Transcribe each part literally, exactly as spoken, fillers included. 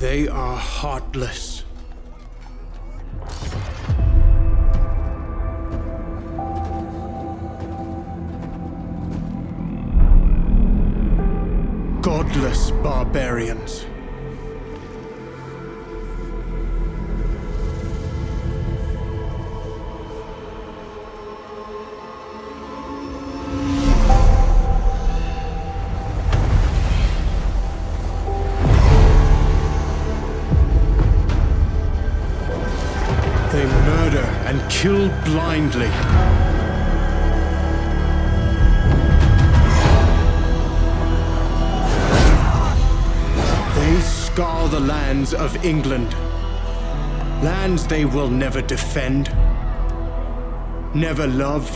They are heartless. Godless barbarians. They murder and kill blindly. They scour the lands of England. Lands they will never defend, never love.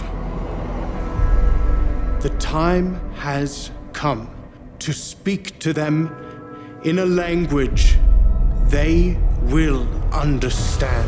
The time has come to speak to them in a language they will understand.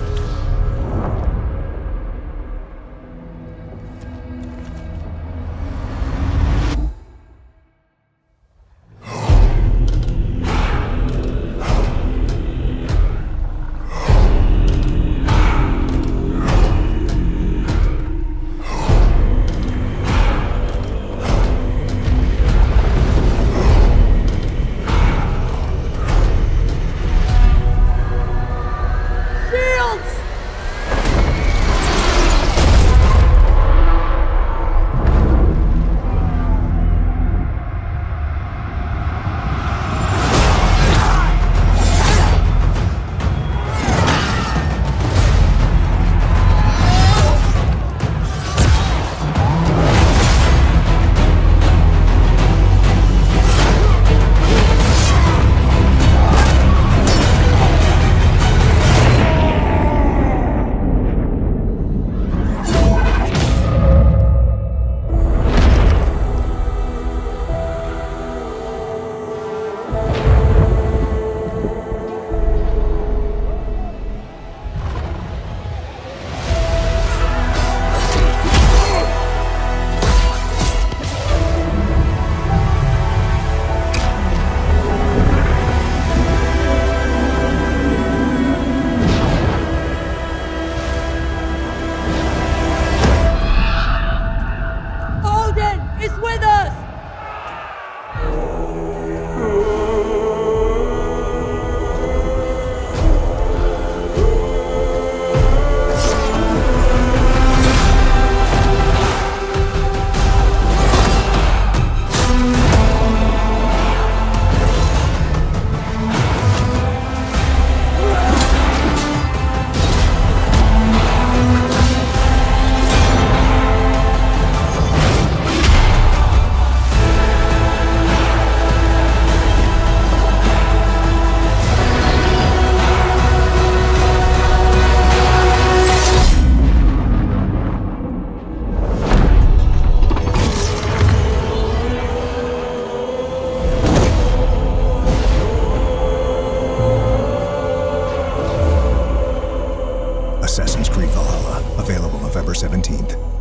Creed Valhalla, available November seventeenth.